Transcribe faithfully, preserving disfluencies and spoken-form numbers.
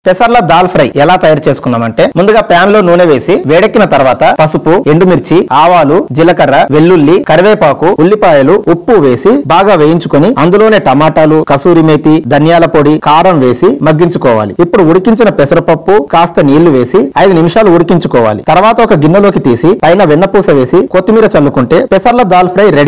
పెసర్ల dal fry ఎలా తయారు చేసుకున్నామంటే, ముందుగా ప్యాన్ లో నూనె వేసి వేడెక్కిన తర్వాత పసుపు, ఎండుమిర్చి, ఆవాలు, జీలకర్ర, వెల్లుల్లి, కరివేపాకు, ఉల్లిపాయలు, ఉప్పు వేసి బాగా వేయించుకొని అందులోనే టమాటాలు, కసూరి మేతి, ధనియాల పొడి, కారం వేసి మగ్గించుకోవాలి. ఇప్పుడు ఉడికించిన పెసరపప్పు కాస్త నీళ్లు వేసి ఐదు నిమిషాలు ఉడికించుకోవాలి. తర్వాత ఒక గిన్నెలోకి తీసి పైన వెన్నపూస వేసి కొత్తిమీర చల్లుకుంటే పెసర్ల దాల్ ఫ్రై రెడీ.